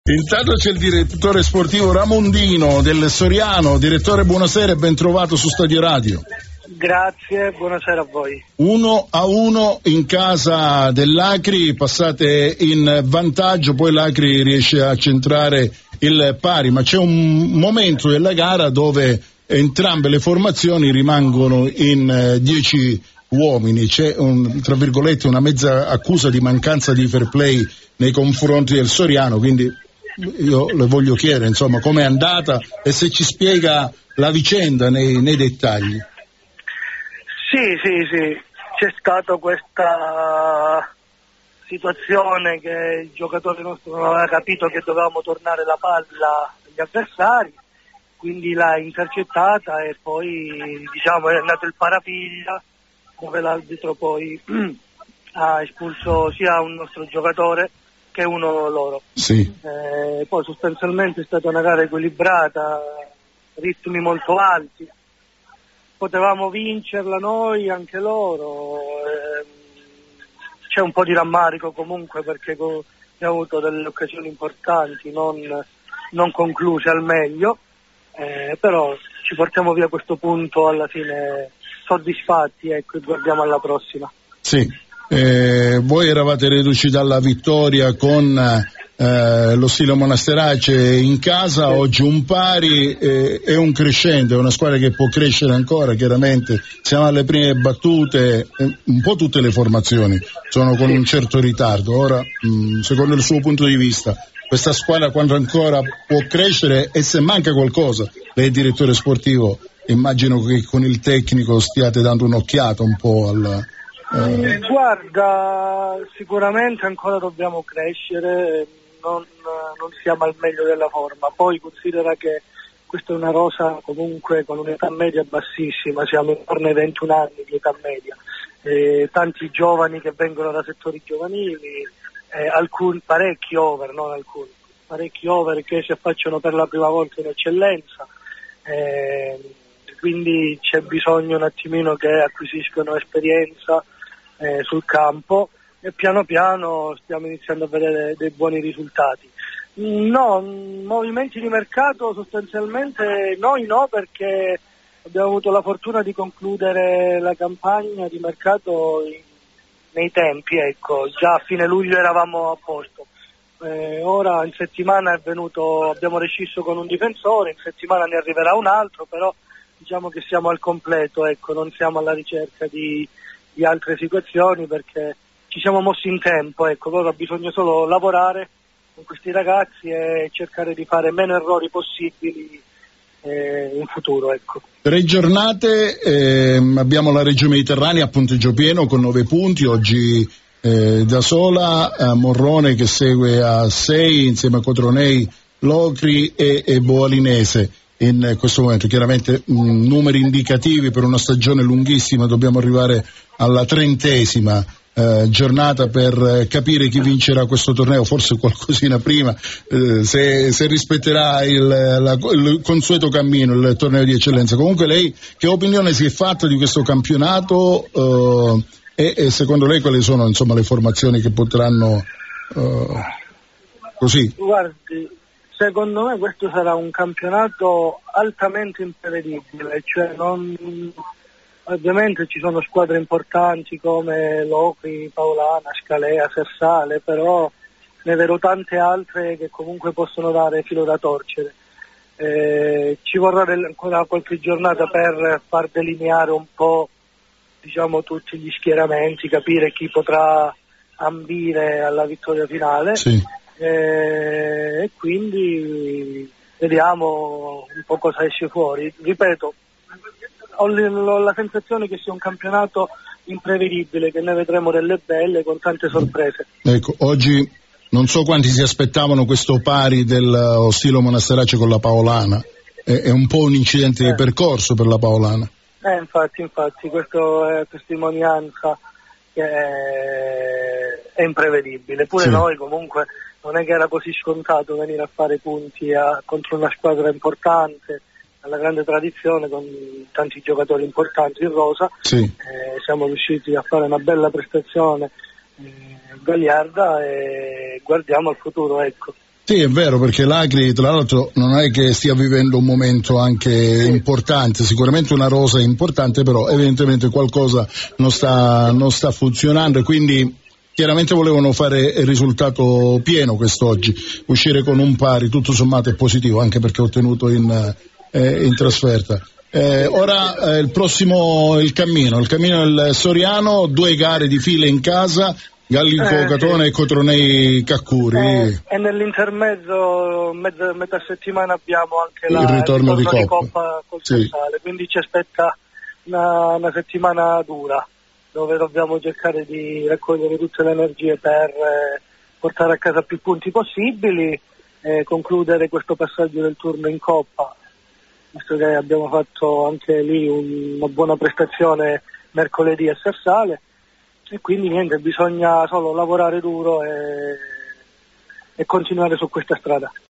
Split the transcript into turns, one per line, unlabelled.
Intanto c'è il direttore sportivo Ramondino del Soriano. Direttore, buonasera e ben trovato su Stadio Radio.
Grazie, buonasera a voi.
1-1 in casa dell'Acri, passate in vantaggio, poi l'Acri riesce a centrare il pari, ma c'è un momento della gara dove entrambe le formazioni rimangono in 10 uomini. C'è tra virgolette una mezza accusa di mancanza di fair play nei confronti del Soriano, quindi io le voglio chiedere insomma com'è andata e se ci spiega la vicenda nei dettagli.
Sì, c'è stata questa situazione che il giocatore nostro non aveva capito che dovevamo tornare la palla agli avversari, quindi l'ha intercettata e poi è andato il parapiglia, dove l'arbitro poi ha espulso sia un nostro giocatore che uno loro.
Sì.
Poi sostanzialmente è stata una gara equilibrata, ritmi molto alti, potevamo vincerla noi, anche loro, c'è un po' di rammarico comunque perché abbiamo avuto delle occasioni importanti non concluse al meglio, però ci portiamo via questo punto alla fine soddisfatti, ecco, e guardiamo alla prossima.
Sì. Voi eravate reduci dalla vittoria con lo Stilo Monasterace in casa, sì. Oggi un pari, è un crescendo, è una squadra che può crescere ancora, chiaramente siamo alle prime battute, un po' tutte le formazioni sono con un certo ritardo. Ora, secondo il suo punto di vista, questa squadra quando ancora può crescere, e se manca qualcosa, lei è direttore sportivo, immagino che con il tecnico stiate dando un'occhiata un po' al...
Guarda, sicuramente ancora dobbiamo crescere, non siamo al meglio della forma, poi considera che questa è una rosa comunque con un'età media bassissima, siamo intorno ai 21 anni di età media, tanti giovani che vengono da settori giovanili, parecchi over che si affacciano per la prima volta in eccellenza, quindi c'è bisogno un attimino che acquisiscano esperienza sul campo e piano piano stiamo iniziando a vedere dei buoni risultati. No, movimenti di mercato sostanzialmente noi no, perché abbiamo avuto la fortuna di concludere la campagna di mercato nei tempi, ecco, già a fine luglio eravamo a posto. Ora in settimana abbiamo rescisso con un difensore, in settimana ne arriverà un altro, però diciamo che siamo al completo, ecco, non siamo alla ricerca di altre situazioni perché ci siamo mossi in tempo, ecco, ora bisogna solo lavorare con questi ragazzi e cercare di fare meno errori possibili in futuro, ecco.
3 giornate, abbiamo la Reggio Mediterranea a punteggio pieno con 9 punti, oggi da sola Morrone che segue a 6 insieme a Cotronei, Locri e Boalinese. In questo momento chiaramente numeri indicativi per una stagione lunghissima, dobbiamo arrivare alla 30ª giornata per capire chi vincerà questo torneo, forse qualcosina prima, se rispetterà il consueto cammino, il torneo di eccellenza. Comunque lei che opinione si è fatta di questo campionato e secondo lei quali sono insomma le formazioni che potranno così?
Guardi, secondo me questo sarà un campionato altamente imprevedibile, cioè ovviamente ci sono squadre importanti come Locri, Paolana, Scalea, Sersale, però ne vedo tante altre che comunque possono dare filo da torcere. Ci vorrà ancora qualche giornata per far delineare un po', diciamo, tutti gli schieramenti, capire chi potrà ambire alla vittoria finale.
Sì.
E quindi vediamo un po' cosa esce fuori. Ripeto, ho la sensazione che sia un campionato imprevedibile, che ne vedremo delle belle con tante sorprese.
Ecco, oggi non so quanti si aspettavano questo pari del Stilo Monasterace con la Paolana, è un po' un incidente di percorso per la Paolana.
Infatti, questo è testimonianza che è imprevedibile, pure sì. Noi comunque non è che era così scontato venire a fare punti contro una squadra importante, alla grande tradizione, con tanti giocatori importanti in rosa.
Sì.
Siamo riusciti a fare una bella prestazione gagliarda e guardiamo al futuro, ecco.
Sì, è vero, perché l'Agri tra l'altro non è che stia vivendo un momento anche importante, sicuramente una rosa importante, però evidentemente qualcosa non sta funzionando e quindi chiaramente volevano fare il risultato pieno quest'oggi, uscire con un pari tutto sommato è positivo, anche perché ho ottenuto in trasferta. Ora il cammino del Soriano, 2 gare di fila in casa, Gallico Catone e Cotronei Caccuri.
E nell'intermezzo, metà settimana, abbiamo anche
il ritorno di
Coppa col Sassale, quindi ci aspetta una settimana dura, dove dobbiamo cercare di raccogliere tutte le energie per portare a casa più punti possibili e concludere questo passaggio del turno in Coppa, visto che abbiamo fatto anche lì una buona prestazione mercoledì a Sassale. E quindi niente, bisogna solo lavorare duro e continuare su questa strada.